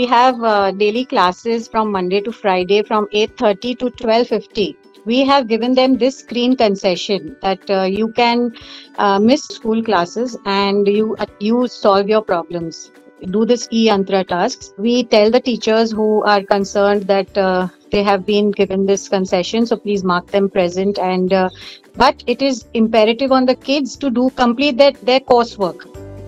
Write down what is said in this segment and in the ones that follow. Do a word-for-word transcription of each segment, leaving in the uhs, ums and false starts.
We have uh, daily classes from Monday to Friday from eight thirty to twelve fifty. We have given them this screen concession that uh, you can uh, miss school classes and you uh, you solve your problems. Do this e-yantra tasks. We tell the teachers who are concerned that uh, they have been given this concession, so please mark them present. And uh, but it is imperative on the kids to do complete their, their coursework.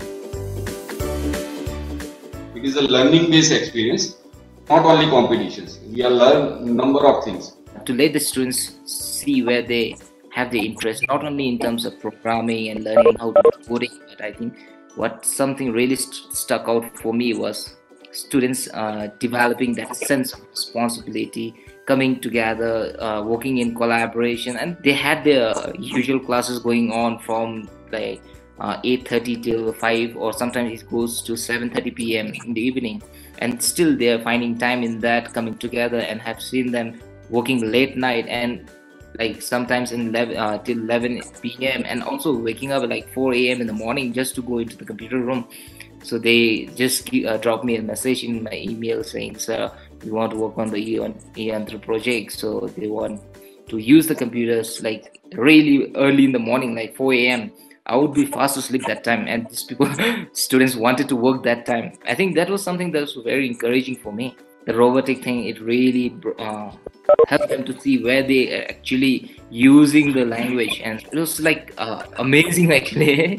It is a learning-based experience, not only competitions. We are learn number of things. To let the students see where they have the interest, not only in terms of programming and learning how to do coding, but I think what something really st stuck out for me was students uh, developing that sense of responsibility, coming together, uh, working in collaboration, and they had their usual classes going on from like uh, eight thirty till five, or sometimes it goes to seven thirty p m in the evening, and still they're finding time in that, coming together, and have seen them working late night and like sometimes in eleven uh, till eleven p m and also waking up at like four a m in the morning just to go into the computer room. So they just uh, drop me a message in my email saying, sir, we want to work on the e-yantra project. So they want to use the computers like really early in the morning, like four a m I would be fast asleep that time, and these people students wanted to work that time. I think that was something that was very encouraging for me. The robotic thing, it really uh, helped them to see where they are actually using the language, and it was like uh, amazing actually.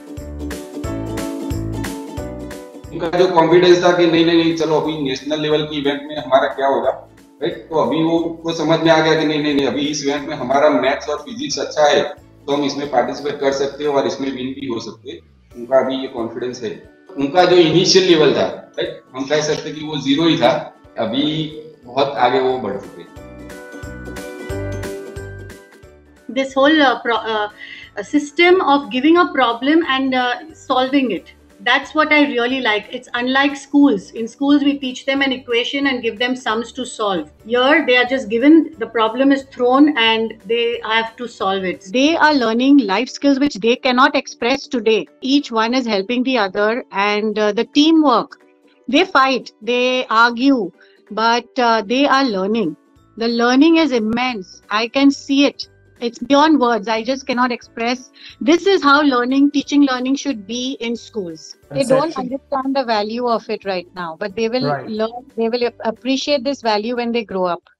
उनका जो confidence था कि नहीं नहीं नहीं चलो अभी national level की इवेंट में हमारा क्या होगा, राइट? तो अभी वो को समझ में आ गया कि नहीं नहीं नहीं अभी इस इवेंट में हमारा मैथ्स और फिजिक्स अच्छा है तो हम इसमें पार्टिसिपेट कर सकते हैं और इसमें विन भी हो सकते हैं। उनका अभी ये कॉन्फिडेंस है। उनका जो इनिशियल लेवल था, राइट, हम कह सकते कि वो जीरो ही था, अभी बहुत आगे वो बढ़ चुके। This whole uh, pro uh, system of giving a problem and uh, solving it, that's what I really like. It's unlike schools. In schools we teach them an equation and give them sums to solve. Here they are just given, the problem is thrown and they have to solve it. They are learning life skills which they cannot express today. Each one is helping the other, and uh, the teamwork. They fight, they argue, but uh, they are learning. The learning is immense. I can see it. It's beyond words. I just cannot express. This is how learning, teaching learning should be in schools. They don't understand the value of it right now, but they will Right. learn, they will appreciate this value when they grow up.